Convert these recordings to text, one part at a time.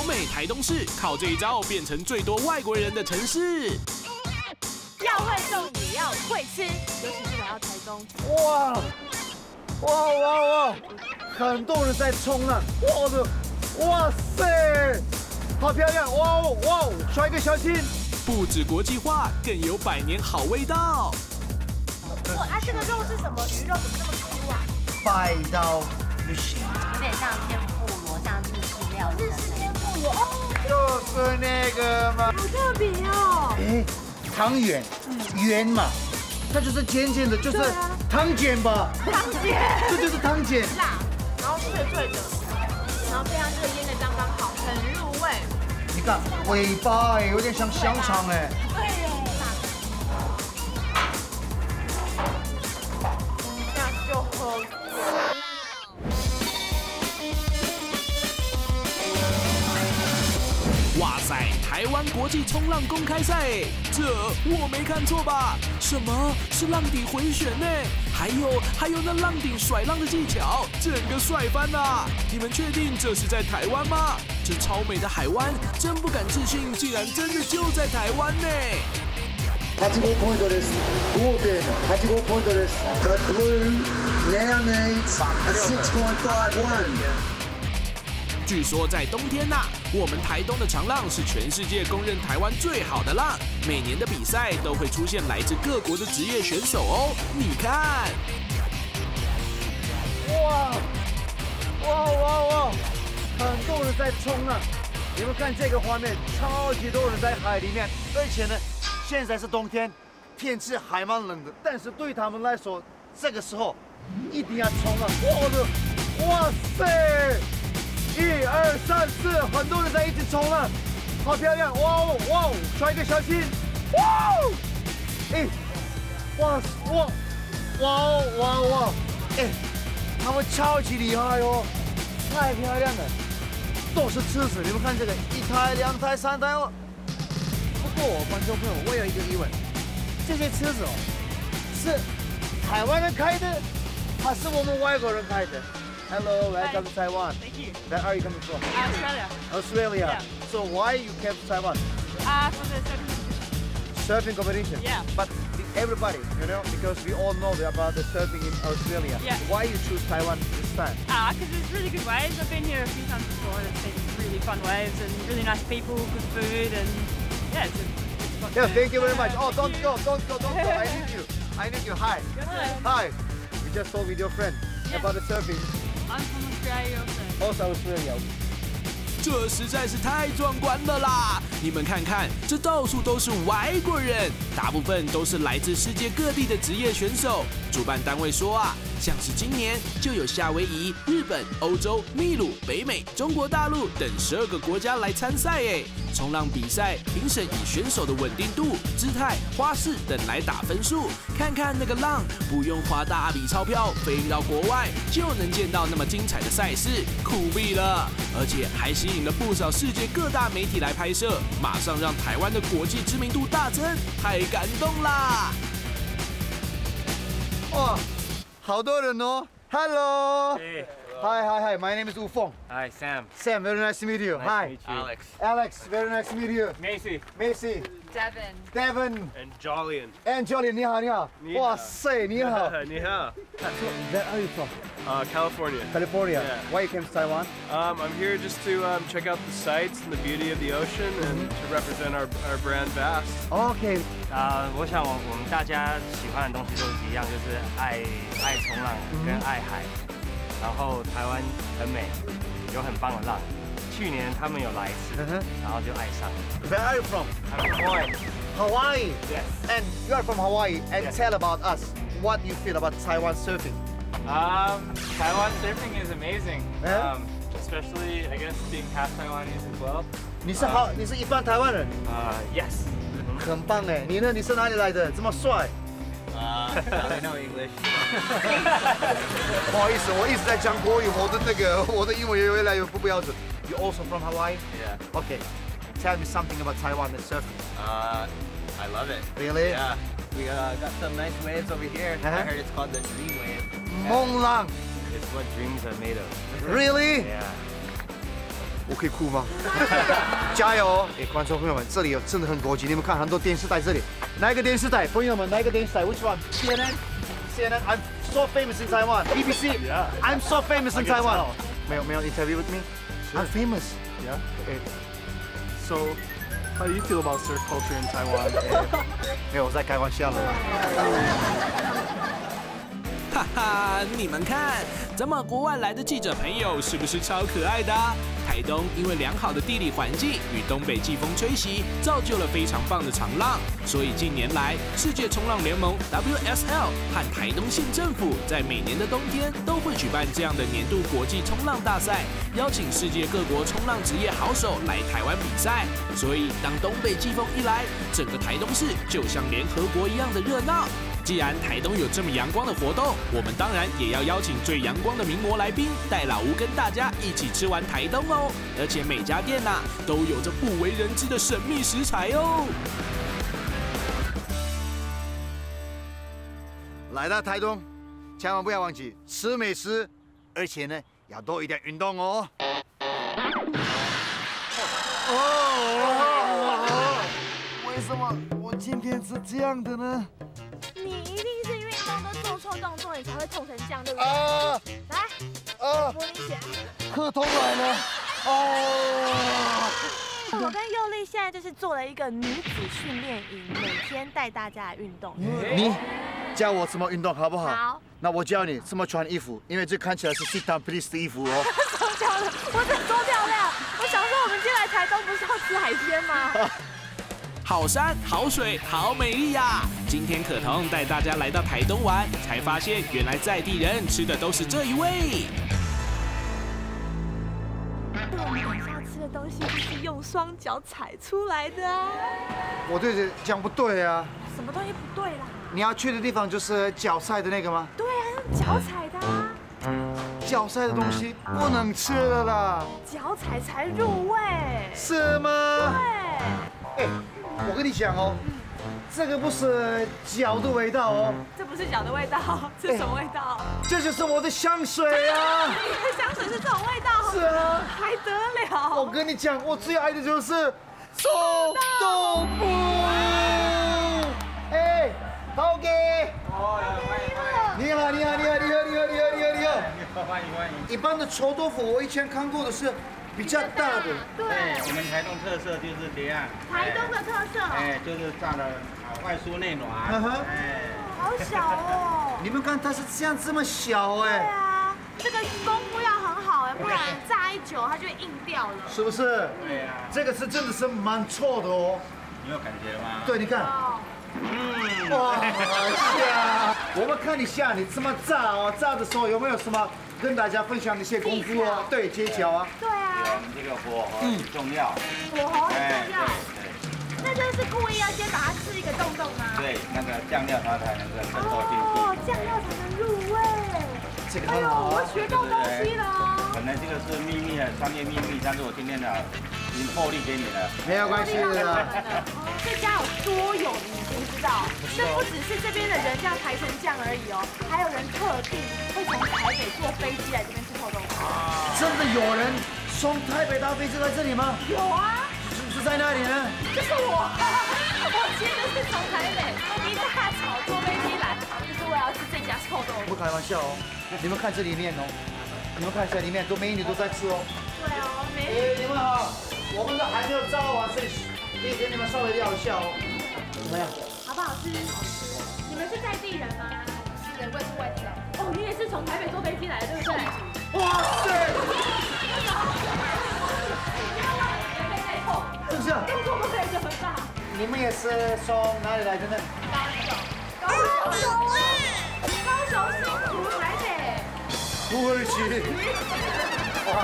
老美台东市靠这一招变成最多外国人的城市。 要会种也要会吃，尤其是来到台东。 哇！很多人在冲浪，哇塞，好漂亮！哇，帅哥小心！ 不止国际化，更有百年好味道。 这个肉是什么鱼肉？怎么这么粗啊？ 拜到不行， 有点像天妇罗，像日式料理。 日式天妇罗哦， 就是那个嘛。 好特别哦。 哎，汤圆，圆嘛，它就是尖尖的，就是汤圆吧？ 汤圆， 这就是汤圆。 辣，然后脆脆的，然后这样这个腌的刚刚好，很入味。 你看尾巴哎，有点像香肠哎。 对耶。就喝。 哇塞！台湾国际冲浪公开赛，这我没看错吧？什么是浪底回旋呢？还有那浪顶甩浪的技巧，整个帅翻啦！你们确定这是在台湾吗？这超美的海湾，真不敢置信，竟然真的就在台湾呢 85ポイントです。5.85ポイントです。The blue neonates 6.51。 据说在冬天呐，我们台东的长浪是全世界公认台湾最好的浪。每年的比赛都会出现来自各国的职业选手哦。你看， 哇！很多人在冲浪。你们看这个画面，超级多人在海里面，而且呢，现在是冬天，天气还蛮冷的，但是对他们来说，这个时候一定要冲浪。哇塞！1、2、3、4，很多人在一起冲浪，好漂亮！哇，帅哥小心！哇！哎，他们超级厉害哦，太漂亮了，都是车子，你们看这个，1台、2台、3台哦。不过，观众朋友，我有一个疑问，这些车子哦，是台湾人开的，还是我们外国人开的？Hello, welcome to Taiwan. Thank you. Where are you coming from? Australia. Australia. Yeah. So why you came to Taiwan? For the Surfing competition. Yeah. But everybody, because we all know about the surfing in Australia. Yeah. Why you choose Taiwan this time? Because there's really good waves. I've been here a few times before and it's been really fun waves and really nice people, good food and yeah, it's a Yeah, thank you very much. Oh, don't go. I need you. Hi. Hi. We just talked with your friend about the surfing. I'm from Australia also. Also Australia. 这实在是太壮观了啦！你们看看，这到处都是外国人，大部分都是来自世界各地的职业选手。主办单位说啊，像是今年就有夏威夷、日本、欧洲、秘鲁、北美、中国大陆等12个国家来参赛诶。冲浪比赛评审以选手的稳定度、姿态、花式等来打分数，看看那个浪，不用花大笔钞票飞到国外，就能见到那么精彩的赛事，酷毙了！而且还吸引了不少世界各大媒体来拍摄，马上让台湾的国际知名度大增，太感动啦！ 哇，好多人哦 ！Hello. Hey. Hi. My name is Ufong. Hi, Sam. Sam, very nice to meet you. Nice Hi. to meet you. Alex, very nice to meet you. Macy. Macy, Devin. And Jollian. and Jolly, 你好。 你好。 哇塞，你好。 你好. So, where are you from? California. California. Yeah. Why you came to Taiwan? I'm here just to check out the sights and the beauty of the ocean and to represent our brand Vast. Okay. 我想我们大家喜欢的东西都是一样，就是爱冲浪跟爱海。然后台湾很美，有很棒的浪。去年他们有来一次，然后就爱上了。 Where are you from? I'm from Hawaii. Hawaii. Yes. And you are from Hawaii. And Yes. tell about us. What you feel about Taiwan surfing? Taiwan surfing is amazing. Yeah? Especially, I guess, being half Taiwanese as well. 你是一般台湾人， Yes. 很棒哎。你呢？你是哪里来的？这么帅？ I know English. 不好意思，我一直在讲国语，我的英文也越来越不标准。You also from Hawaii? Yeah. Okay. Tell me something about Taiwan and surfing. I love it. Really? Yeah. We got some nice waves over here. I heard it's called the Dream Wave. 梦浪 It's what dreams are made of. Really? Yeah. 我可以哭吗？加油哦！哎，观众朋友们，这里有真的很国际，你们看很多电视台这里，哪一个电视台？朋友们，哪一个电视台 ？Which one? CNN. I'm so famous in Taiwan. BBC. Yeah. I'm so famous in Taiwan. 没有 interview with me. I'm famous. Yeah. Okay. So, how do you feel about surf culture in Taiwan? 没有，我在开玩笑了。 哈哈，你们看，咱们国外来的记者朋友是不是超可爱的啊？台东因为良好的地理环境与东北季风吹袭，造就了非常棒的长浪。所以近年来，世界冲浪联盟 WSL 和台东县政府在每年的冬天都会举办这样的年度国际冲浪大赛，邀请世界各国冲浪职业好手来台湾比赛。所以当东北季风一来，整个台东市就像联合国一样的热闹。既然台东有这么阳光的活动，我们当然也要邀请最阳光的名模来宾，带老吴跟大家一起吃完台东哦。而且每家店都有着不为人知的神秘食材哦。 来到台东，千万不要忘记吃美食，而且呢要多一点运动哦。为什么我今天是这样的呢？ 你一定是运动都做错动作，你才会痛成这样，对不对？来，摸你血。 课通来了。 我跟佑丽现在就是做了一个女子训练营，每天带大家来运动。 你教我怎么运动好不好？ 好。 那我教你怎么穿衣服，因为这看起来是 sit down please 的衣服哦。 多漂亮！我这多漂亮！我想说，我们今天来台东不是要吃海鲜吗？ 好山好水好美丽呀！今天可彤带大家来到台东玩，才发现原来在地人吃的都是这一味。 我们等一下吃的东西就是用双脚踩出来的啊！ 我对这样不对啊！ 什么东西不对啦？ 你要去的地方就是脚晒的那个吗？ 对啊，用脚踩的啊！ 脚晒的东西不能吃了啦！ 脚踩才入味。 是吗？ 对。 哎，我跟你讲哦，这个不是脚的味道哦。 这不是脚的味道，是什么味道？ 这就是我的香水啊！ 你的香水是这种味道？ 是啊， 还得了？ 我跟你讲，我最爱的就是臭豆腐。哎，陶哥。你好，你好，你好，你好，你好，你好，你好，你好。 欢迎欢迎。 一般的臭豆腐，我以前看过的是比较大的。 对，我们台东特色就是这样。 台东的特色。 哎，就是炸的外酥内软。哎， 好小哦。 你们看它是这样这么小哎。 对啊，这个功夫要很好哎，不然炸一久它就会硬掉了。 是不是？ 对呀。 这个是真的是蛮臭的哦。 你有感觉吗？ 对，你看。哇呀！我们看一下你这么炸哦，炸的时候有没有什么跟大家分享的一些功夫哦？对，技巧啊。 对啊。 我们这个火候很重要。 火候很重要。 对。 那就是故意要先把它刺一个洞洞吗？ 对，那个酱料它才能够渗透进去。 哦，酱料才能入味。 这个很好。 我学到东西了。 本来这个是秘密的商业秘密，但是我今天呢，已经破例给你了。 没有关系的。 这家有多有名，知不知道？这不只是这边的人这样排成这样而已哦，还有人特地会从台北坐飞机来这边吃臭豆腐。 真的有人从台北搭飞机来这里吗？ 有啊。 是在哪里呢？ 就是我，我今天是从台北一大早坐飞机来，就是为了要吃这家臭豆腐。 不开玩笑哦，你们看这里面哦，你们看一下里面都美女都在吃哦。 对哦，美女。 哎，你们好，我们的还没有炸完，所以可以给你们稍微聊一下哦。怎么样？ 好不好吃？好吃。你们是在地人吗？是的，我也是外地人。哦，你也是从台北坐飞机来的，对不对？ 哇塞！是不是？ 动作不可以这么大。 你们也是从哪里来的呢？ 高雄啊！高雄新竹台北。 土耳其。哇！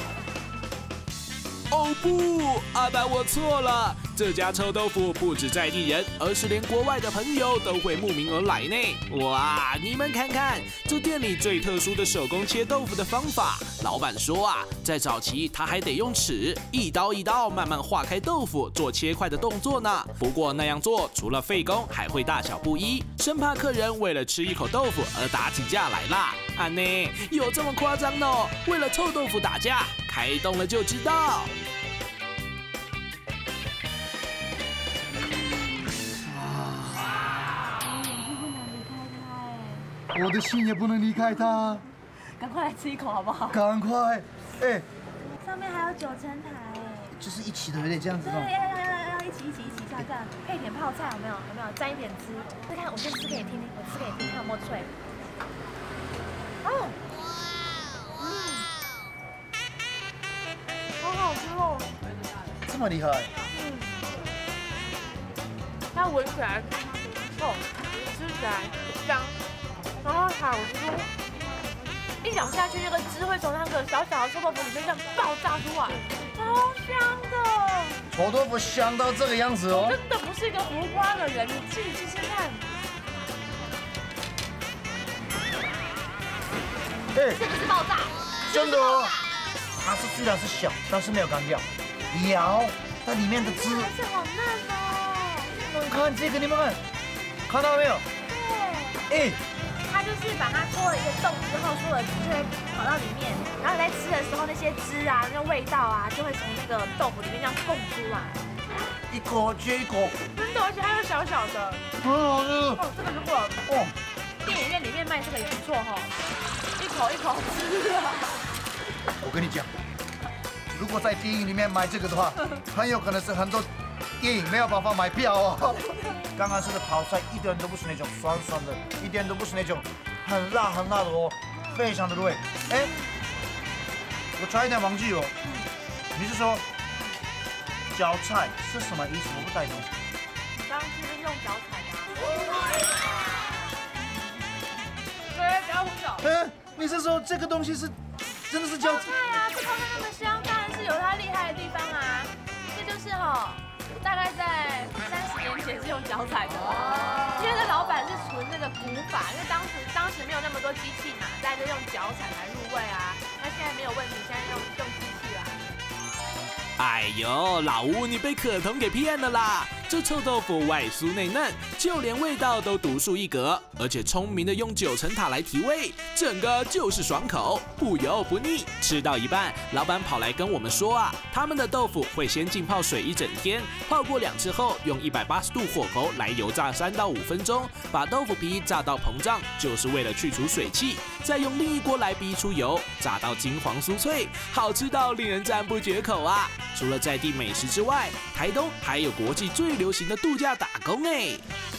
哦不，阿白我错了，这家臭豆腐不止在地人，而是连国外的朋友都会慕名而来呢。哇，你们看看这店里最特殊的手工切豆腐的方法，老板说啊，在早期他还得用尺一刀一刀慢慢划开豆腐做切块的动作呢。不过那样做除了费工，还会大小不一，生怕客人为了吃一口豆腐而打起架来啦。 啊呢，有这么夸张哦？为了臭豆腐打架，开动了就知道。 我的心也不能离开他。 赶快来吃一口好不好？ 赶快，哎， 上面还有9层塔哎， 就是一起的，有点这样子对， 哦。 要一起下这样，配点泡菜有没有？沾一点汁。再看，我先吃给你听听，我吃给你听，看有没有脆。哦，好好吃哦。 这么厉害？ 它闻起来厚，吃起来香，然后好酥。一咬下去，那个汁会从那个小小的臭豆腐里面这样爆炸出来，超香的。 臭豆腐香到这个样子哦。 真的不是一个浮夸的人，你自己试试看。 哎， 是不是爆炸？ 真的哦。它虽然是小，但是没有干掉，咬它里面的汁。 还是好嫩哦。 你们看这个，你们看到没有？ 对。 哎。 它就是把它戳了一个洞之后，所有的汁就会跑到里面，然后你在吃的时候，那些汁啊、那个味道啊，就会从那个豆腐里面这样蹦出来。 一口接一口， 真的，而且还有小小的。 很好吃。 哦，这个如果电影院里面卖这个也不错哈，一口一口吃啊。 我跟你讲，如果在电影里面买这个的话，很有可能是很多电影没有办法买票哦。刚刚吃的泡菜一点都不是那种酸酸的，一点都不是那种很辣的哦，非常的入味。哎，我差一点忘记哦，你是说脚菜是什么意思？我不太懂。 刚刚是用脚踩的。对，脚虎脚。 哎，你是说这个东西是真的是脚菜啊？这泡菜那么香，当然是有它厉害的地方啊。这就是大概在30年前是用脚踩的，因为那老板是纯那个古法，因为当时没有那么多机器嘛，大家就用脚踩来入味啊。那现在没有问题，现在用机器啦。 哎呦，老吴你被可彤给骗了啦！这臭豆腐外酥内嫩，就连味道都独树一格，而且聪明的用9层塔来提味，整个就是爽口，不油不腻。吃到一半，老板跑来跟我们说啊，他们的豆腐会先浸泡水1整天，泡过2次后，用180度火候来油炸3到5分钟，把豆腐皮炸到膨胀，就是为了去除水汽，再用另一锅来逼出油，炸到金黄酥脆，好吃到令人赞不绝口啊！除了在地美食之外，台东还有国际最流行的度假打工哎。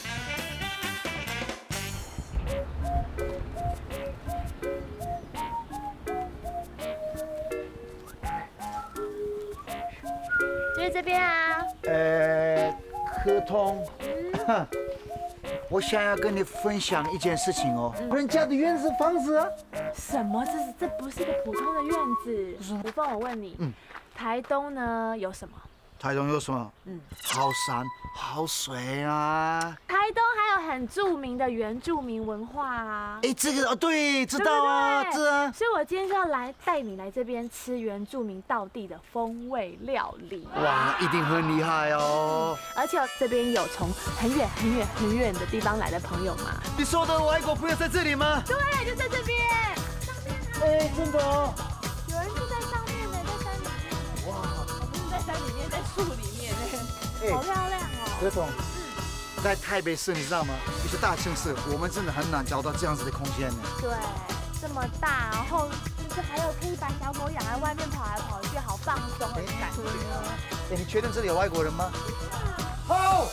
就是这边啊。 可彤，我想要跟你分享一件事情哦。人家的院子房子啊。 什么？这不是一个普通的院子。吴凤，我问你，台东呢有什么？ 台东有什么？好山好水啊。 台东还有很著名的原住民文化啊。 哎，这个对，知道啊，这啊。 所以我今天就要带你来这边吃原住民道地的风味料理。 哇，一定很厉害哦。 而且这边有从很远的地方来的朋友嘛。 你说的外国朋友在这里吗？ 对，就在这边。 哎，真的哦。 有人住在上面呢，在山里面。哇，不是在山里面，在树里面呢，好漂亮哦。 可彤，在台北市你知道吗？一些大城市，我们真的很难找到这样子的空间呢。 对，这么大，然后就是还有可以把小狗养在外面跑来跑去，好放松的感觉。 哎，你确定这里有外国人吗？好，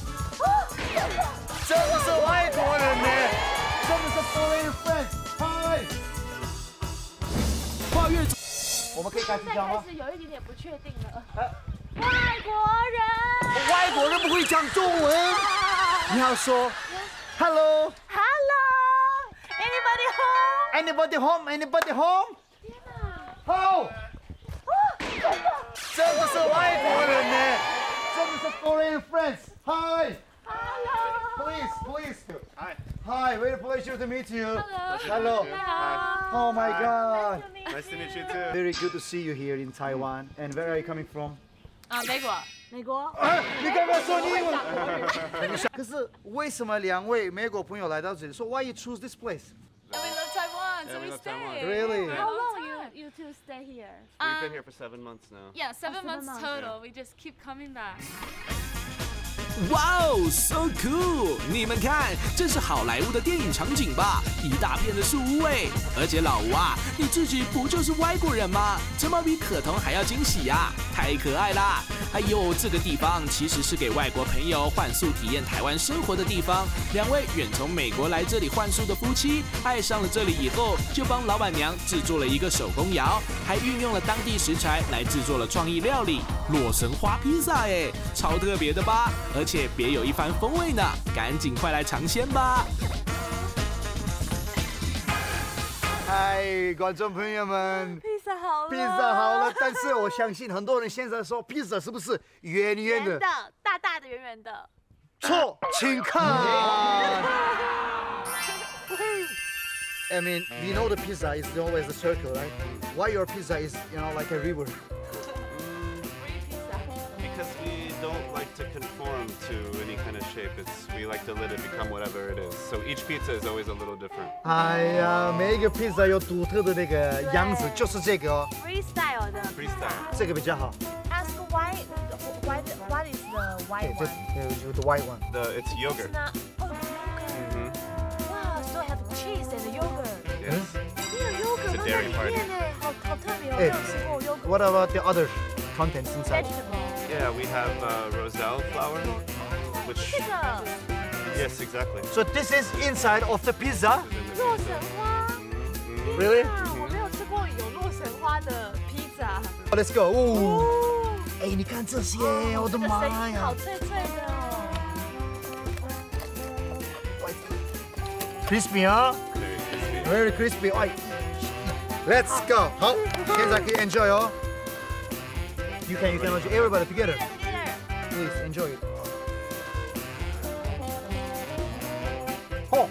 真的是外国人呢，真的是 foreign friends。嗨， 跨越。 我们可以开始讲吗？ 开始有一点不确定了。外国人， 外国人不会讲中文，你要说 hello anybody home anybody home。 天哪！ 好，真的是外国人呢，真的是 foreign friends。Hi。Please. Hi, very pleasure to meet you. Hello. Oh my God. Nice to meet you too. Very good to see you here in Taiwan. And where are you coming from? 美国。 你刚刚说英文。可是为什么2位美国朋友来到这里？So why you choose this place? And we love Taiwan. months and we stayed. Really? How long you two stay here? We've been here for 7 months now. Yeah, 7 months months. total. We just keep coming back. 哇哦 ，so cool！你们看，这是好莱坞的电影场景吧？一大片的树屋哎，而且老吴啊，你自己不就是外国人吗？怎么比可彤还要惊喜呀？太可爱啦！哎呦，这个地方其实是给外国朋友换宿体验台湾生活的地方。2位远从美国来这里换宿的夫妻，爱上了这里以后，就帮老板娘制作了一个手工窑，还运用了当地食材来制作了创意料理——洛神花披萨，哎，超特别的吧？而且别有一番风味呢，赶紧快来尝鲜吧！ 嗨，观众朋友们， 披萨好了， 披萨好了，但是我相信很多人现在说披萨是不是圆圆的？ 大大的、圆圆的。 错，请看。I mean, we know the pizza is always a circle, right? Why your pizza is, like a river? Because we don't like to conform to any kind of shape. We like to let it become whatever it is. So each pizza is always a little different. 哎呀，每一个披萨有独特的那个样子，就是这个哦。 Freestyle 的。 Freestyle. 这个比较好。 Ask what is the white one? The white one. It's yogurt. Oh, yogurt. Wow, so have cheese and yogurt. Yes. 没有 yogurt 放在里面呢，好特别哦，没有吃过 yogurt. What about the other contents inside? Vegetable. Yeah, we have roselle flour, which 这个 yes, exactly. So this is inside of the pizza. 洛神花。 Really? 我没有吃过有洛神花的披萨。 Let's go. 哦， 哦， 哎，你看这些，我的这个妈声音好呀脆脆的哦。 ！Crispy 啊 Very crispy. ，very crispy。哎，Let's go。好，现在可以 enjoy 哦。You can enjoy everybody together. Please enjoy it. 哦，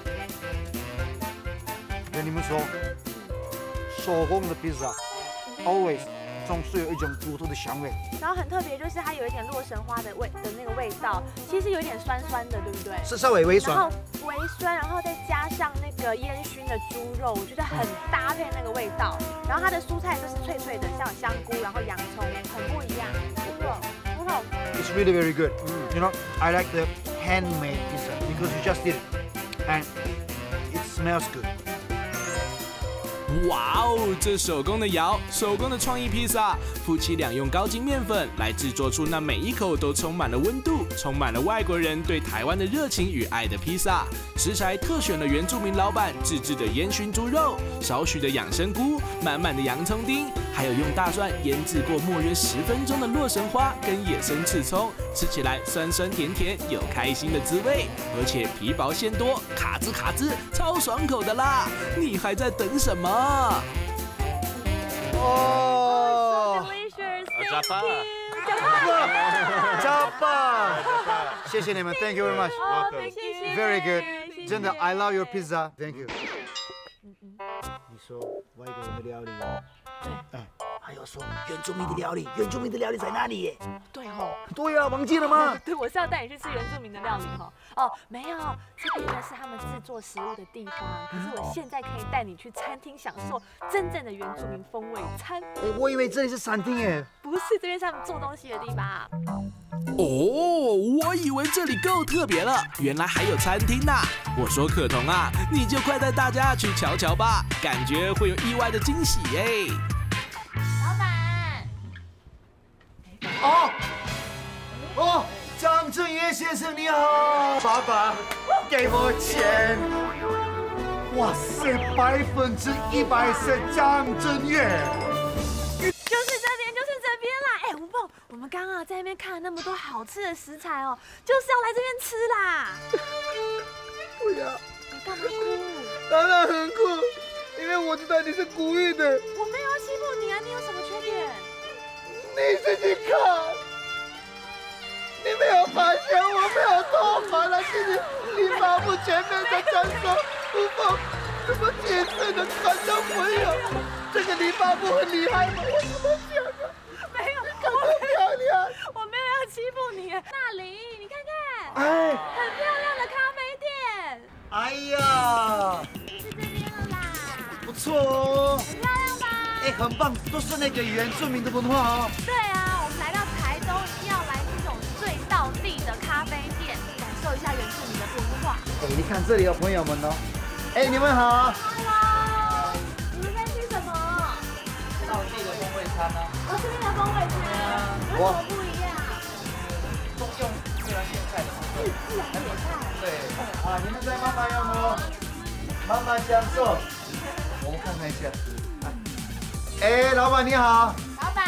跟你们说，手工的披萨 always 总是有一种独特的香味。 然后很特别，就是它有一点洛神花的那个味道，其实有一点酸酸的，对不对？ 是稍微微酸。 然后微酸，然后再加上那个烟熏的猪肉，我觉得很搭配那个味道。然后它的蔬菜就是脆脆的，像香菇，然后洋葱，很不一样，真的很好。 It's really very good. I like the handmade pizza because you just did it, and it smells good. 哇哦，这手工的窑，手工的创意披萨，夫妻俩用高筋面粉来制作出那每一口都充满了温度，充满了外国人对台湾的热情与爱的披萨。食材特选了原住民老板自制的烟熏猪肉，少许的养生菇，满满的洋葱丁，还有用大蒜腌制过没约10分钟的洛神花跟野生刺葱，吃起来酸酸甜甜，有开心的滋味，而且皮薄馅多，卡滋卡滋，超爽口的啦！你还在等什么？ 哦， Delicious, Japa. Japa，谢谢你们 ，Thank you very much. Welcome. Very good. 真的 ，I love your pizza. Thank you. 你说外国人的料理，哎，还有说原住民的料理，原住民的料理在哪里？ 对哦， 对呀，忘记了吗？ 对，我是要带你去吃原住民的料理哈。哦，没有，这边呢是他们制作食物的地方。可是我现在可以带你去餐厅享受真正的原住民风味餐。 我以为这里是餐厅耶。 不是，这边是他们做东西的地方。 哦，我以为这里够特别了，原来还有餐厅呐！我说可彤啊，你就快带大家去瞧瞧吧，感觉会有意外的惊喜耶！ 老板， 哦，张振岳先生你好，爸爸，给我钱。哇塞，100%是张振岳。 就是这边，就是这边啦。哎，吴凤，我们刚刚在那边看了那么多好吃的食材哦，就是要来这边吃啦。 不要， 你干嘛哭？ 当然很酷，因为我知道你是故意的。 我没有要欺负你啊，你有什么缺点？ 你自己看，你没有发现我没有头发了？其实理发部前面在讲说，吴凤怎么解释的？观众朋友，这个理发部很厉害吗？我怎么讲的？ 没有， 很漂亮。 我没有要欺负你。那里，你看看， 哎， 很漂亮的咖啡店， 哎呀， 是这边了啦。 不错很棒，都是那个原住民的文化哦。 对啊，我们来到台东要来这种最道地的咖啡店，感受一下原住民的文化。 哎，你看这里有朋友们哦。哎，你们好。 Hello， 你们在吃什么？ 道地的风味餐啊。 哦，这边的风味餐，有什么不一样？ 都用自然野菜的嘛。 自然野菜。 对。啊，你们在慢慢用哦，慢慢享受。我们看看一下。哎，老板你好。 老板。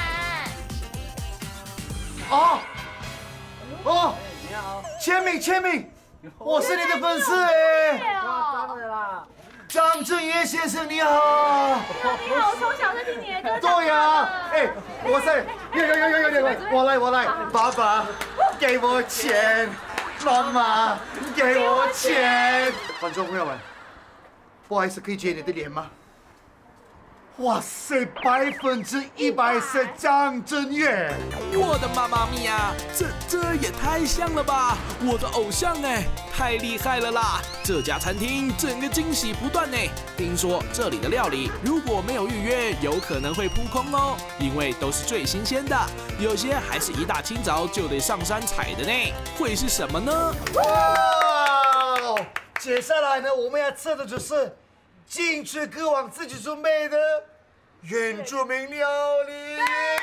哦。哦。 你好。 签名。我是你的粉丝哎。 当然啦。 张震岳先生你好。 你好，我从小就听你的歌。 对呀，哎，我在，有，我来，爸爸给我钱，妈妈给我钱。观众朋友们，不好意思，可以接你的脸吗？哇塞，100%是张震岳！ 我的妈妈咪呀，这也太像了吧！我的偶像哎，太厉害了啦！这家餐厅整个惊喜不断呢。听说这里的料理如果没有预约，有可能会扑空哦，因为都是最新鲜的，有些还是一大清早就得上山采的呢。会是什么呢？ 哇！接下来呢，我们要吃的就是金曲歌王自己准备的原住民料理。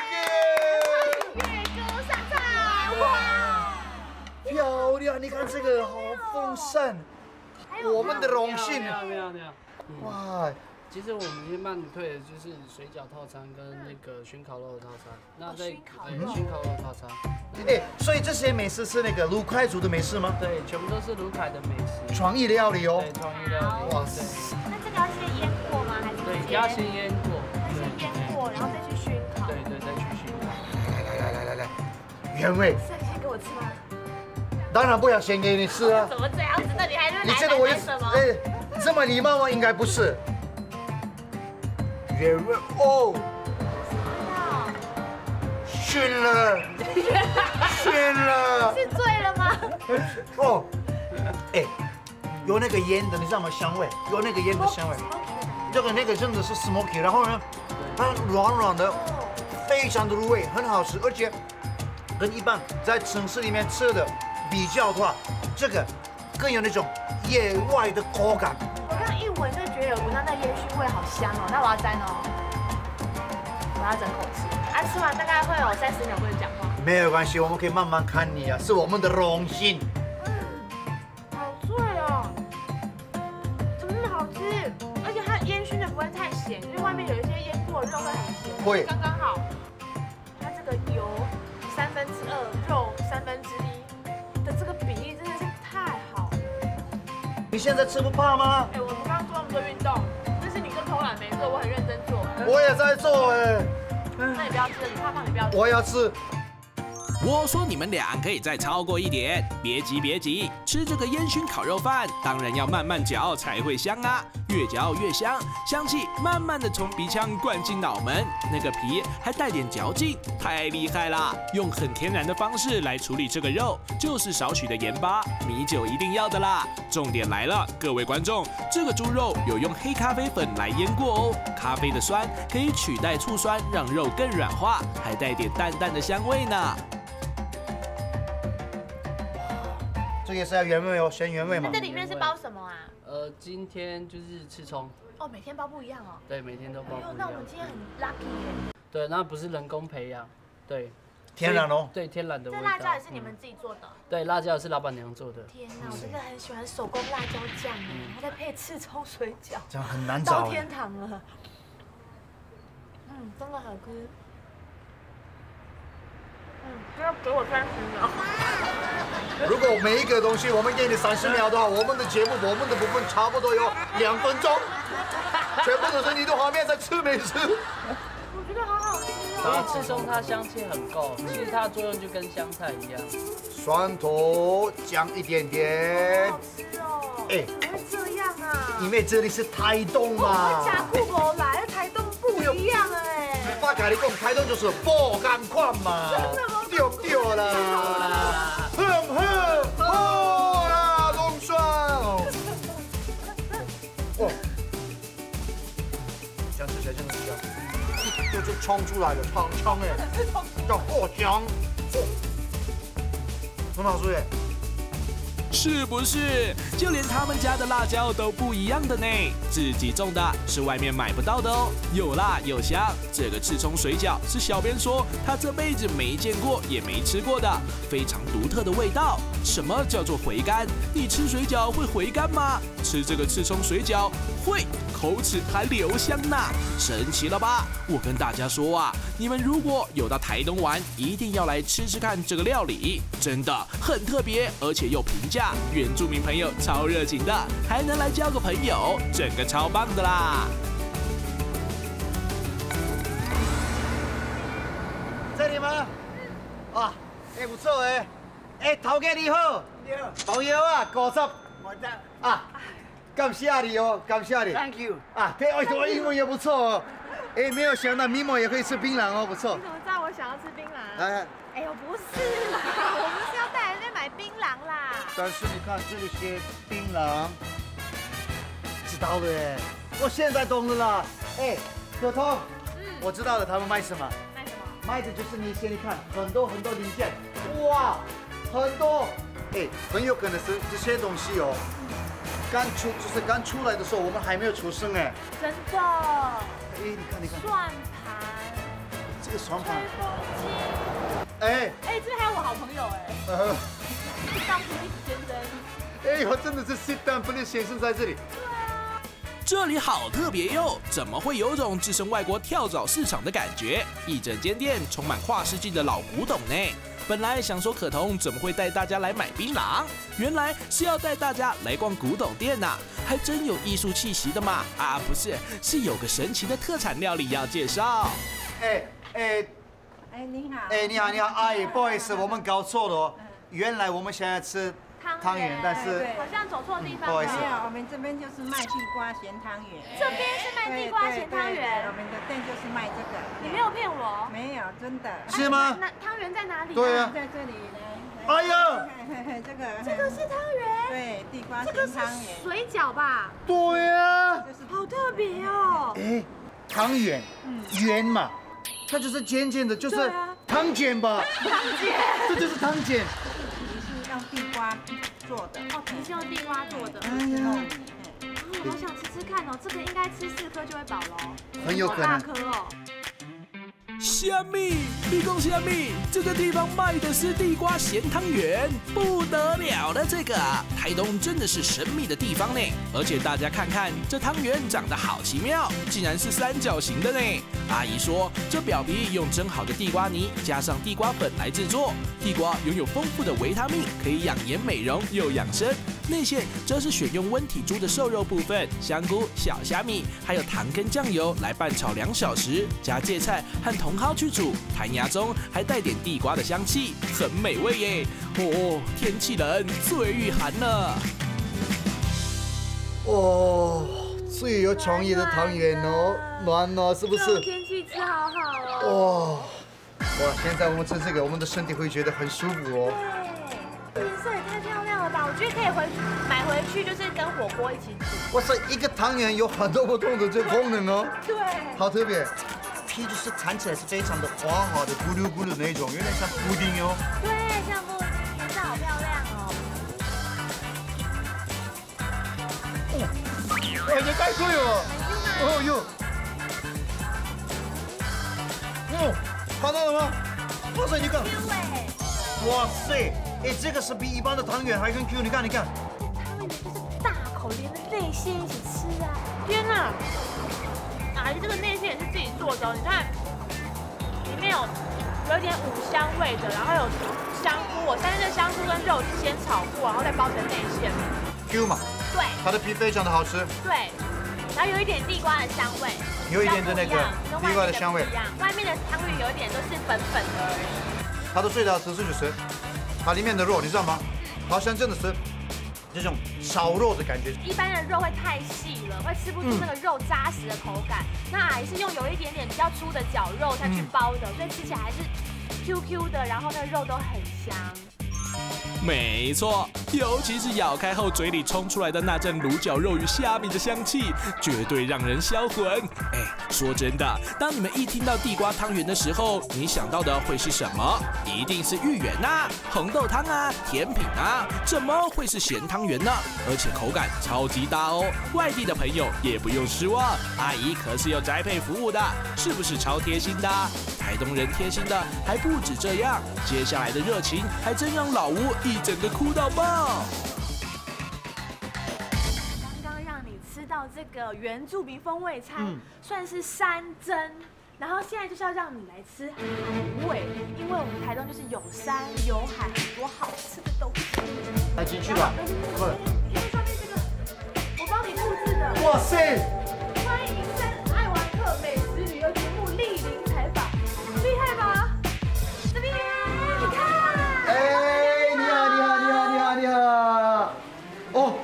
粤歌上菜，哇！ 漂亮，你看这个好丰盛，我们的荣幸。 你好。 哇， 其实我们先帮你退的就是水饺套餐跟那个熏烤肉套餐。那在熏烤肉套餐。 哎，所以这些美食是那个卢凯族的美食吗？ 对，全部都是卢凯的美食。 创意料理哦。 对，创意料理。 哇塞！ 那这个要先腌过吗？还是对，要先腌过。 先腌过，然后再去熏烤。 对，再去熏烤。 来，原味。 是先给我吃吗？ 当然不要先给你吃啊！ 怎么这样子？那你还是你觉得我什么？ 这么礼貌吗？应该不是。原味哦。熏了。 是醉了吗？ 哦，哎，有那个烟的，你知道吗？香味，有那个烟的香味。那个真的是 smoky， 然后呢，它软软的，非常的入味，很好吃，而且跟一般在城市里面吃的比较的话，这个更有那种野外的口感。 我刚一闻就觉得有闻到那烟熏味，好香哦。那我要沾哦，我要整口吃。吃完大概会有30秒不能讲话。 没有关系，我们可以慢慢看你啊，是我们的荣幸。 好脆哦，怎么那么好吃？而且它烟熏的不会太咸，因为外面有一些腌过的肉会很咸， 会刚刚好。它这个油2/3，肉1/3的这个比例真的是太好了。 你现在吃不怕吗？ 哎，我们刚刚做那么多运动，但是你跟偷懒没做，我很认真做。 我也在做哎。 那你不要吃，你怕胖，你不要吃。 我要吃。 我说你们俩可以再超过一点，别急，吃这个烟熏烤肉饭，当然要慢慢嚼才会香啊，越嚼越香，香气慢慢的从鼻腔灌进脑门，那个皮还带点嚼劲，太厉害啦！用很天然的方式来处理这个肉，就是少许的盐巴、米酒一定要的啦。重点来了，各位观众，这个猪肉有用黑咖啡粉来腌过哦，咖啡的酸可以取代醋酸，让肉更软化，还带点淡淡的香味呢。 这个是要原味哦，选原味嘛。 这里面是包什么啊？ 今天就是刺葱。 哦，每天包不一样哦。 对，每天都包不一样。 那我们今天很 lucky 耶。 对，那不是人工培养，对。 天然哦。 对，天然的味道。 这辣椒也是你们自己做的。 对，辣椒也是老板娘做的。 天哪，我真的很喜欢手工辣椒酱哎，还在配刺葱水饺， 这样很难找。 到天堂了。真的好吃。要给我30秒。 如果每一个东西我们给你30秒的话，我们的节目我们的部分差不多有2分钟，全部都是你的画面在吃美食。 我觉得好好吃哦。 然后刺葱它香气很够，其实它的作用就跟香菜一样。 蒜头酱一点点。 好吃哦。 哎， 怎么会这样啊？ 因为这里是台东嘛。 我加酷狗来，台东不一样哎。 我跟你讲，台东就是爆甘款嘛。 真的吗？ 对啦。好啦，龙爽。哦，这样吃起来真的是香。 冲出来的长枪哎，叫过江，很好吃哎。 是不是？就连他们家的辣椒都不一样的呢，自己种的，是外面买不到的哦，又辣又香。这个赤葱水饺是小编说他这辈子没见过也没吃过的，非常独特的味道。什么叫做回甘？你吃水饺会回甘吗？吃这个赤葱水饺会，口齿还留香呢，神奇了吧？我跟大家说啊，你们如果有到台东玩，一定要来吃吃看这个料理，真的很特别，而且又平价，原住民朋友超热情的，还能来交个朋友，整个超棒的啦！ 这里吗？啊，哎不错哎，哎头家你好，朋友啊50，我的啊。感谢你哦，感谢你。Thank you。啊，对，哎，我英文也不错哦。哎，没有想到咪蒙也可以吃槟榔哦，不错。 你怎么知道我想要吃槟榔？ 哎呦，不是啦，我们是要带人家买槟榔啦。 但是你看这里写槟榔，知道了哎，我现在懂了啦。哎，可彤，我知道了，他们卖什么？ 卖什么？ 卖的就是那些，你看很多零件，哇，很多。哎，很有可能是这些东西哦。刚出来的时候，我们还没有出生哎。 真的。 哎，你看。 算盘。 这个算盘。 吹风机。 哎， 这还有我好朋友哎。当普利先生。 哎，我真的是 sit down 普利先生在这里。 对啊。 这里好特别哟，怎么会有种置身外国跳蚤市场的感觉？一整间店充满跨世纪的老古董呢。本来想说可彤怎么会带大家来买槟榔，原来是要带大家来逛古董店呐，还真有艺术气息的嘛！啊，不是，是有个神奇的特产料理要介绍。 你好，哎，不好意思，我们搞错了哦，原来我们现在吃汤圆，但是好像走错地方。 不好意思， 没有，我们这边就是卖地瓜咸汤圆。 这边是卖地瓜咸汤圆。 我们的店就是卖这个。 你没有骗我？ 没有，真的。 是吗？ 那汤圆在哪里？ 对啊， 在这里呢。 哎呀， 这个是汤圆。 对，地瓜咸汤圆。 水饺吧？ 对呀。 好特别哦。 哎，汤圆，圆嘛，它就是尖尖的，就是汤圆吧？ 汤圆， 这就是汤圆。 是用地瓜做的。 哦，皮是用地瓜做的。 哎呀， 我好想吃吃看哦，这个应该吃4颗就会饱了。 很有可能。 好大颗哦。 虾米，立功虾米，这个地方卖的是地瓜咸汤圆，不得了了！这个台东真的是神秘的地方呢，而且大家看看这汤圆长得好奇妙，竟然是三角形的呢。阿姨说，这表皮用蒸好的地瓜泥加上地瓜粉来制作，地瓜拥有丰富的维他命，可以养颜美容又养生。内馅则是选用温体猪的瘦肉部分、香菇、小虾米，还有糖跟酱油来拌炒2小时，加芥菜和茼蒿去煮，弹牙中还带点地瓜的香气，很美味耶！哦，天气冷，最御寒了。 哦，最有创意的汤圆哦，暖哦，是不是？ 天气吃好好哦。 哇，现在我们吃这个，我们的身体会觉得很舒服哦。 对，颜色也太漂亮了吧！我觉得可以买回去，就是跟火锅一起煮。 哇塞，一个汤圆有很多不同的这功能哦。 对。 好特别。皮就是弹起来是非常的滑滑的，咕噜咕噜那种，有点像布丁哦。 对，像布丁，颜色好漂亮哦。 哎，也太贵了。哦哟。看到了吗？哇塞，你看。哇塞，哎，这个是比一般的汤圆还更 Q， 你看。 汤圆就是大口连着内馅一起吃啊！天哪！阿姨这个内馅也是自己做的哦，你看，里面有点五香味的，然后有香菇，我相信这香菇跟肉是先炒过，然后再包成内馅。 Q 嘛。 对。 它的皮非常的好吃。 对。然后有一点地瓜的香味。 有一点的那个地瓜的香味。 外面的汤圆有一点都是粉粉的而已。 它的最大的特色就是它里面的肉，你知道吗？好像真的是这种烧肉的感觉。 一般的肉会太细了，会吃不出那个肉扎实的口感。那还是用有一点点比较粗的绞肉下去包的，所以吃起来还是 QQ 的，然后那个肉都很香。 没错，尤其是咬开后嘴里冲出来的那阵卤绞肉与虾米的香气，绝对让人销魂。哎，说真的，当你们一听到地瓜汤圆的时候，你想到的会是什么？一定是芋圆啊、红豆汤啊、甜品啊，怎么会是咸汤圆呢？而且口感超级大哦，外地的朋友也不用失望，阿姨可是有宅配服务的，是不是超贴心的？台东人贴心的还不止这样，接下来的热情还真让老吴一整个哭到爆。 刚刚让你吃到这个原住民风味菜，算是山珍。然后现在就是要让你来吃海味，因为我们台东就是有山有海，很多好吃的东西。 来进去吧，快！ 因为上面这个我帮你布置的。 哇塞！ 欢迎在爱玩客美食旅游节目莅临采访，厉害吧？这边你看。 哎，你好，你好，你好，你好，你好。哦。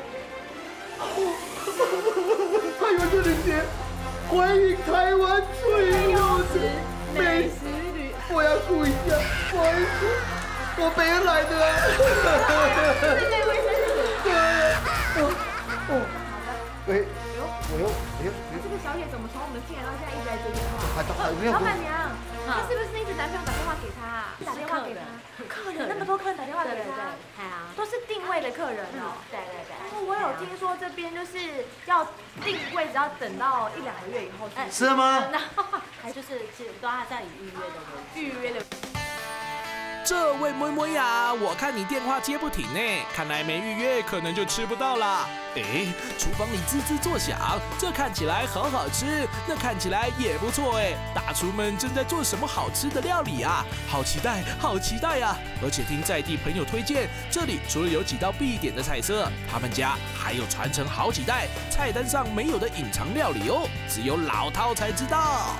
台湾这里节，欢迎台湾最优质美食旅。我要哭一下，不好意思，我北人来的。 这位先生。 喂。 这个小姐怎么从我们进来到现在一直在接电话？ 没有。 老板娘，她是不是一直男朋友打电话给她？打电话给她？客人那么多客人打电话给她，都是定位的客人哦。对。我有听说这边就是要定位，只要等到1-2个月以后。 是吗？ 还就是都要在预约的。 这位妹妹呀，我看你电话接不停呢，看来没预约可能就吃不到啦。哎，厨房里滋滋作响，这看起来好好吃，那看起来也不错哎。大厨们正在做什么好吃的料理啊？好期待，好期待呀！而且听在地朋友推荐，这里除了有几道必点的菜色，他们家还有传承好几代菜单上没有的隐藏料理哦，只有老饕才知道。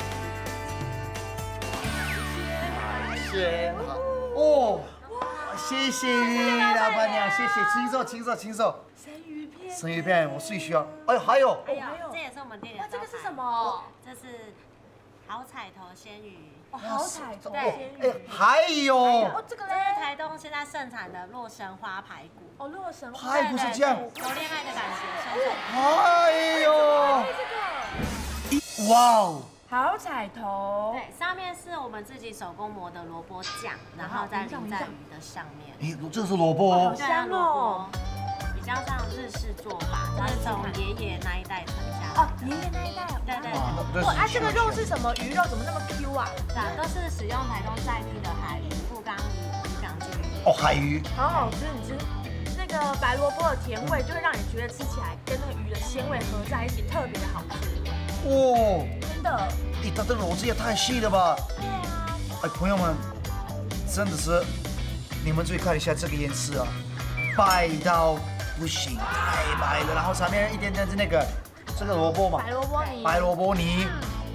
好哦，谢谢老板娘，谢谢，请坐。生鱼片我最需要。哎呦，还有， 这也是我们店里的。 这个是什么？ 这是好彩头鲜鱼。 好彩头鲜鱼。还有， 这个是台东现在盛产的洛神花排骨。 哦，洛神花排骨是这样， 有恋爱的感觉。 哎呦，哇哦！ 好彩头， 对，上面是我们自己手工磨的萝卜酱，然后再淋在鱼的上面。 哎，这是萝卜哦， 好香哦，比较像日式做法，就是从爷爷那一代传下来。 哦，爷爷那一代， 对。 哇，这个肉是什么鱼肉？怎么那么 Q 啊？ 对，都是使用台东在地的海鱼、富冈鱼、鱼港鲫鱼。 哦，海鱼， 好好吃，你吃。那个白萝卜的甜味，就会让你觉得吃起来跟那个鱼的鲜味合在一起，特别的好吃。 哦， 真的。 它的肉质也太细了吧！ 对啊。 哎，朋友们，真的是，你们注意看一下这个颜色啊，白到不行，太白了。然后上面一点点是那个这个萝卜嘛，白萝卜泥。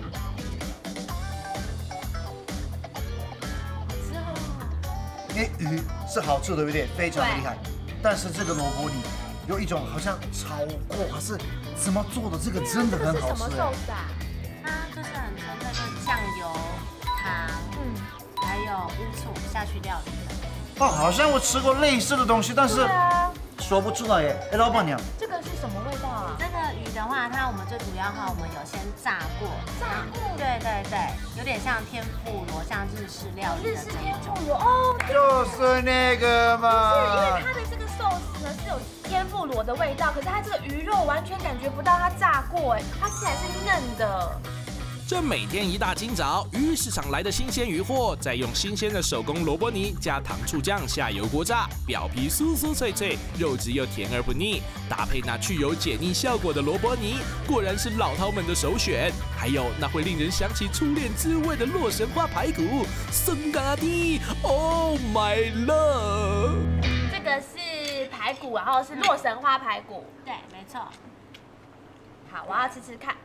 因为鱼是好吃的，对不对？非常的厉害。但是这个萝卜泥有一种好像炒过还是怎么做的，这个真的很好吃。 什么寿司啊？ 它就是很纯粹的酱油、糖，还有乌醋下去料理的。 哦，好像我吃过类似的东西，但是说不出来耶。哎，老板娘， 这个是什么味道啊？ 这个鱼的话，我们最主要我们有先炸过。炸过？对，有点像天妇罗，像日式料理的这一种。 哦， 就是那个嘛。 是因为它的这个寿司呢是有天妇罗的味道，可是它这个鱼肉完全感觉不到它炸过，哎，它吃起来是嫩的。 这每天一大清早，鱼市场来的新鲜鱼货，再用新鲜的手工萝卜泥加糖醋酱下油锅炸，表皮酥酥脆脆，肉质又甜而不腻，搭配那具有解腻效果的萝卜泥，果然是老饕们的首选。还有那会令人想起初恋滋味的洛神花排骨，生咖的 ，Oh my love！ 这个是排骨，然后是洛神花排骨。 对，没错。 好，我要吃吃看。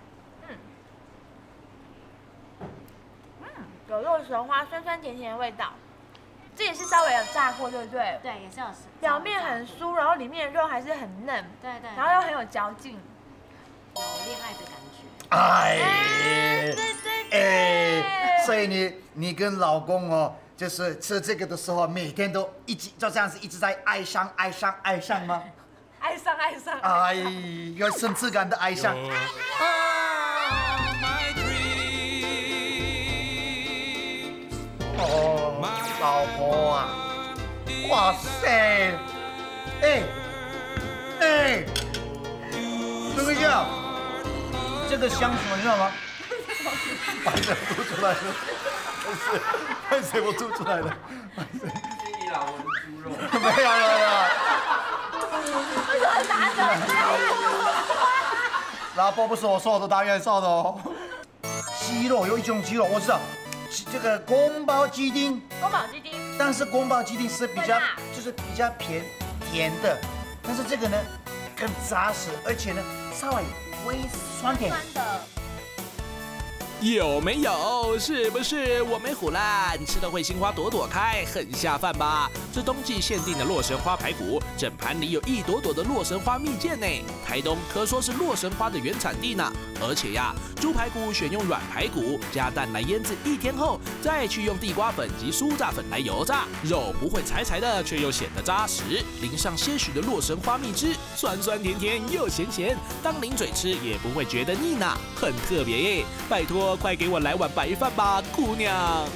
有洛神花酸酸甜甜的味道，这也是稍微有炸过，对不对？ 对，也是有。 表面很酥，然后里面的肉还是很嫩， 对， 然后又很有嚼劲， 有恋爱的感觉。 哎，对，所以你跟老公哦， 就是吃这个的时候，每天都就这样子一直在爱上吗？ 爱上。 哎，有层次感的爱上。哦，老婆啊，哇塞，这个叫这个香什么，你知道吗？把这吐出来了，拍谁我吐出来了？ 你老闻猪肉？ 没有。 为什么打人？ 老婆不是我说的，大院说的哦。鸡肉有一种鸡肉我知道，这个宫保鸡丁。但是宫保鸡丁是比较甜的，但是这个呢更扎实，而且呢稍微微酸甜。 有没有？是不是我没唬烂？吃的会心花朵朵开，很下饭吧？这冬季限定的洛神花排骨，整盘里有一朵朵的洛神花蜜饯呢。台东可说是洛神花的原产地呢。而且呀，猪排骨选用软排骨，加蛋来腌制1天后，再去用地瓜粉及酥炸粉来油炸，肉不会柴柴的，却又显得扎实。淋上些许的洛神花蜜汁，酸酸甜甜又咸咸，当零嘴吃也不会觉得腻呢，很特别耶！拜托。快给我来碗白饭吧，姑娘！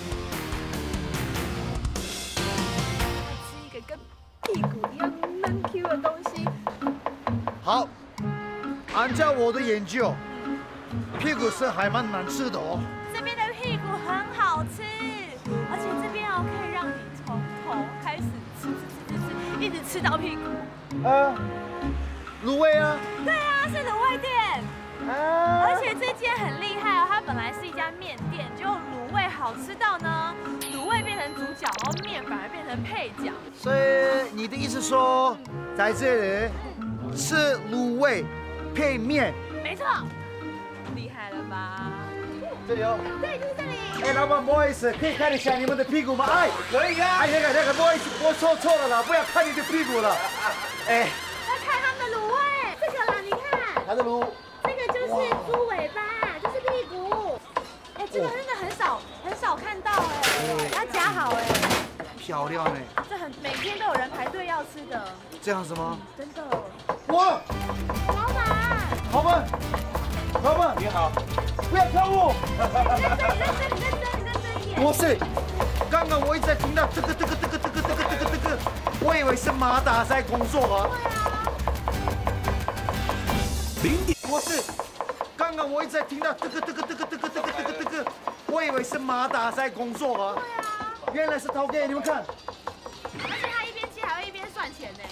吃一个跟屁股一样嫩 Q 的东西。 好，按照我的研究，屁股是还蛮难吃的哦。 这边的屁股很好吃，而且这边可以让你从头开始吃，一直吃到屁股。 卤味啊？ 对啊，是卤味店。而且这间很厉害哦，它本来是一家面店，结果卤味好吃到呢，卤味变成主角，然后面反而变成配角。 所以你的意思说，在这里吃卤味配面？ 没错，厉害了吧？ 这里哦。 对，就是这里。 老板，不好意思，可以看一下你们的屁股吗？可以啊。那个，不好意思，我说错了啦，不要看你的屁股了。 要看他们的卤味，这个啦，你看。 它的卤。 这个就是猪尾巴，就是屁股。这个真的很少看到它夹好漂亮这每天都有人排队要吃的。 这样子吗？ 真的。 哇！老板，你好，不要跳舞。认真一点。不是，刚刚我一直在听到这个，我以为是马达在工作啊。不是，刚刚我一直在听到这个，我以为是马达在工作啊。原来是陶给你们看。 而且他一边切还会一边算钱呢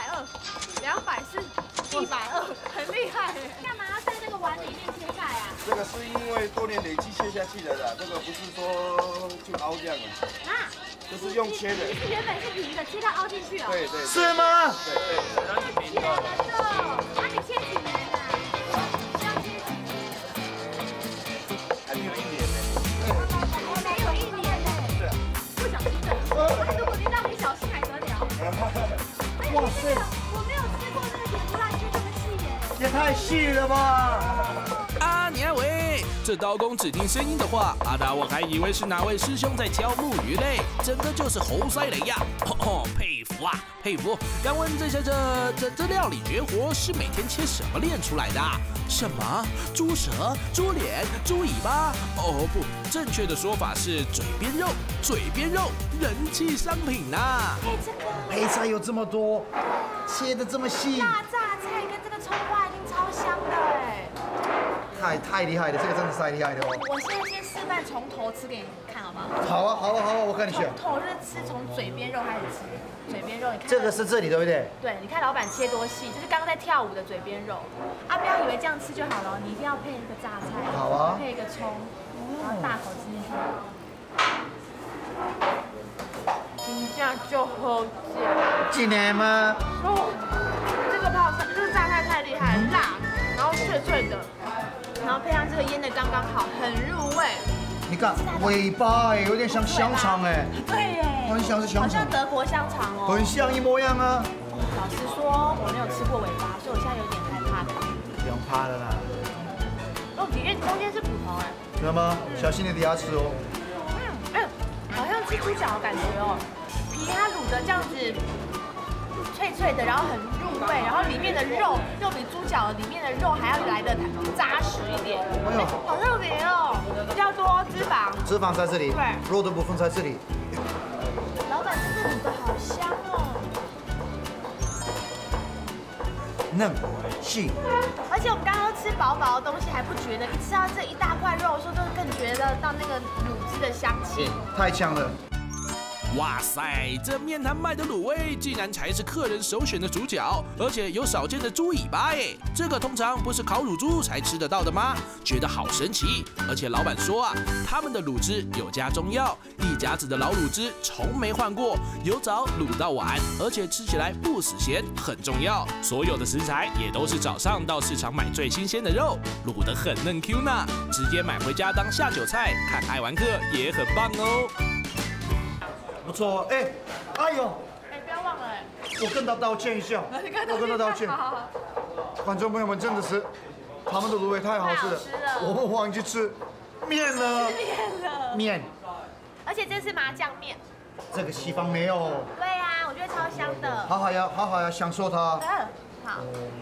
，320、240、120，很厉害。干嘛要在这个碗里面切菜啊？ 这个是因为多年累积切下去的啦，这个不是说就凹这样的。就是用切的。 原本是平的，切到凹进去哦。 对。 是吗？ 对。 天哪！那你切几年啊？ 还没有1年呢。 还没有1年呢。 对啊。 不小心的。如果你让你小心还得了？ 哇塞！ 我没有吃过那个甜不辣切这么细耶。 也太细了吧！ 你还喂？这刀工只听声音的话，阿达我还以为是哪位师兄在敲木鱼嘞，整个就是猴塞雷呀！佩服啊，佩服！敢问这料理绝活是每天切什么练出来的？什么？猪舌、猪脸、猪尾巴？哦不，正确的说法是嘴边肉，人气商品呐！ 配菜有这么多，切的这么细。 大榨菜跟这个葱花一定超香的哎！ 太厉害了，这个真的是太厉害了哦！ 我现在先示范从头吃给你看好不好？ 好啊，我看你选。 从头就是吃从嘴边肉开始吃，嘴边肉你看。 这个是这里对不对？ 对，你看老板切多细，就是刚刚在跳舞的嘴边肉。不要以为这样吃就好了，你一定要配一个榨菜， 好啊， 配一个葱，然后大口吃进去。这样就好吃。 今年吗？ 这个泡菜，这个榨菜太厉害，辣，然后脆脆的。然后配上这个腌的刚刚好，很入味。 你看尾巴有点像香肠对耶， 很像是香肠， 好像德国香肠哦， 很像一模一样啊。 老实说，我没有吃过尾巴，所以我现在有点害怕。 不用怕了啦。 里面中间是骨头知道吗？小心你的牙齿哦。 好像吃猪脚的感觉哦，皮它卤的这样子脆脆的，然后很入味，然后里面的肉又比猪脚里面的肉还要来的扎实一点。哎呦，好特别哦，比较多脂肪。 脂肪在这里， 对， 肉的部分在这里。 老板，这个卤的好香哦。 嫩细， 而且我们刚刚吃饱饱的东西还不觉得，一吃到这一大块肉的时候，就更觉得到那个卤汁的香气， 太强了。 哇塞，这面摊卖的卤味竟然才是客人首选的主角，而且有少见的猪尾巴哎，这个通常不是烤乳猪才吃得到的吗？觉得好神奇。而且老板说啊，他们的卤汁有加中药，一甲子的老卤汁从没换过，由早卤到晚，而且吃起来不死咸，很重要。所有的食材也都是早上到市场买最新鲜的肉，卤得很嫩 Q 呢，直接买回家当下酒菜，看爱玩客也很棒哦。 不错，哎，哎呦， 哎，不要忘了， 我跟他道歉一下，我跟他道歉。观众朋友们，真的是，他们的卤味太好吃了，我们忘记吃面了，面， 而且这是麻酱面， 这个西方没有。 对呀，我觉得超香的。 好好呀，享受它。 好。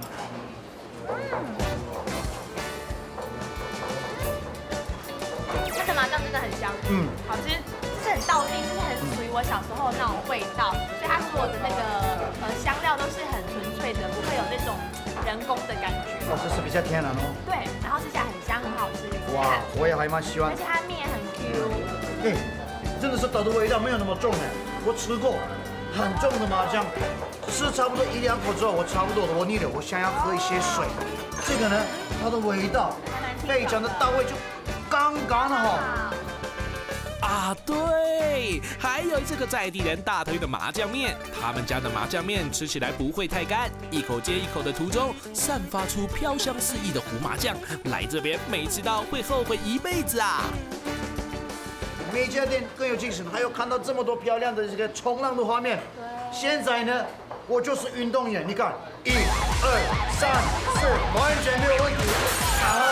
这个麻酱真的很香，好吃。 是很道地，就是很属于我小时候那种味道，所以它所有的那个香料都是很纯粹的，不会有那种人工的感觉。 哦，这是比较天然哦。 对，然后吃起来很香，很好吃。 哇，我也还蛮喜欢。 而且它面很 Q。 哎，真的是豆的味道没有那么重哎，我吃过很重的麻酱，吃差不多1、2口之后，我差不多了，我腻了，我想要喝一些水。这个呢，它的味道非常的到位，就刚刚好。 啊，对，还有这个在地人大推的麻酱面，他们家的麻酱面吃起来不会太干，一口接一口的途中散发出飘香四溢的胡麻酱，来这边没吃到会后悔一辈子啊！ 每家店更有精神，还有看到这么多漂亮的这个冲浪的画面。现在呢，我就是运动员，你看，1、2、3、4，完全没有问题。